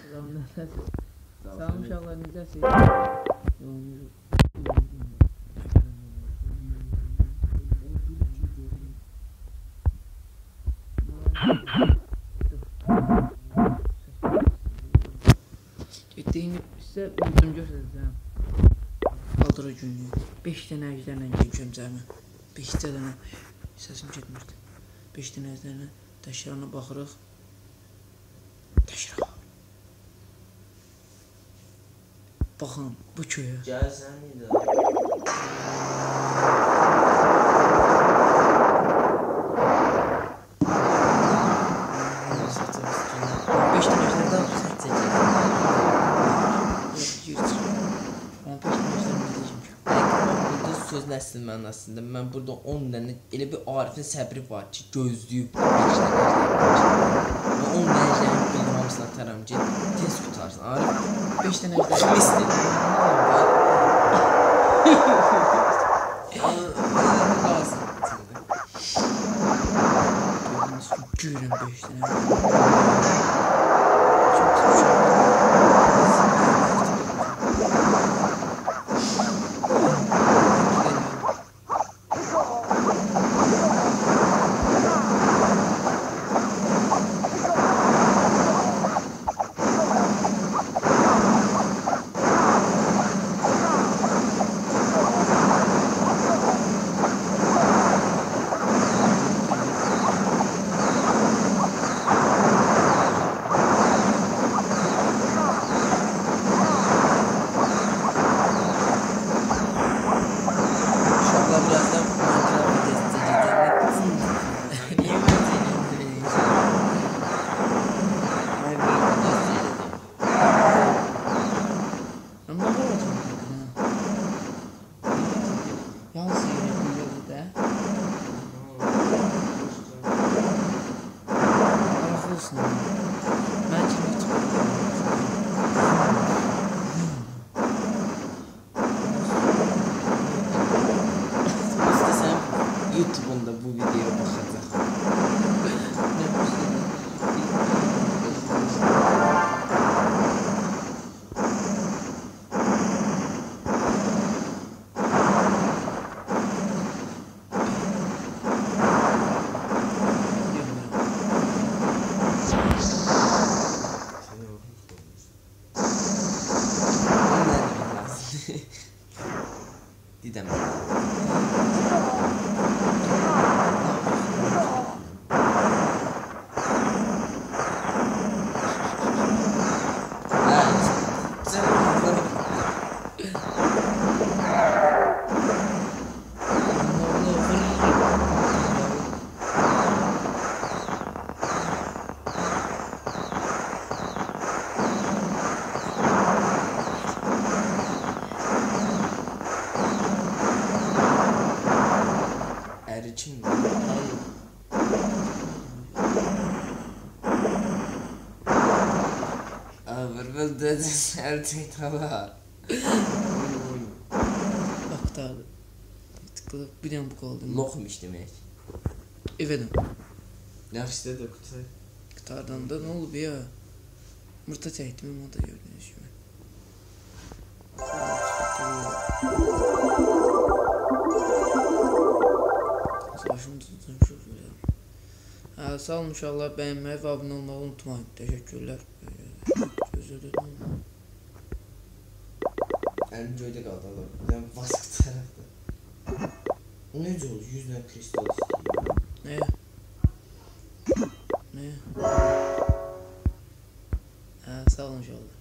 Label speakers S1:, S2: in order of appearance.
S1: Salam uşaqlar, necəsiniz? Getdiyini sizə videonu göstərəcəm. Qaldıra günü. 5 dənə əjdərlə gəlmişəm cəmi. 5 dənə. Səsim getmirdi. 5 dənə əjdərlə təşkilana baxırıq. Təşkil. Baxın, bu köyə.
S2: Gəl sən idi. Söz nəsil mənasında mən burada 10 dənə elə bir Arifin səbri var ki, gözləyib 5 dənə mən 10 dənə bildim hamısını ataram ki, tez qutarsın. Arif 5 dənə kim istəyir?
S1: Görün 5 dənə.
S2: YouTube'unda bu videoya bakacak. Didem. Kim? Vırvıl dediniz her şey tamam.
S1: Bak daha tıkladı. Bir dənə bu qaldı.
S2: Lokmuş demək.
S1: Evedim.
S2: Yaxşı da qutu.
S1: Qutardan da nə olub ya? Mırta çəkdim, onu da gördünüz kimi. Başım tutun çok güzel. Sağ olun uşaqlar, bəyənməyi və abunə olmağı unutmayın. Təşəkkürlər. Gözlədim.
S2: Əlim göydə qaldı Allah. Ben basıq tərəfdə. O necə olur? 100 dənə kristal istəyir.
S1: Nəyə? Nəyə? Sağ olun uşaqlar.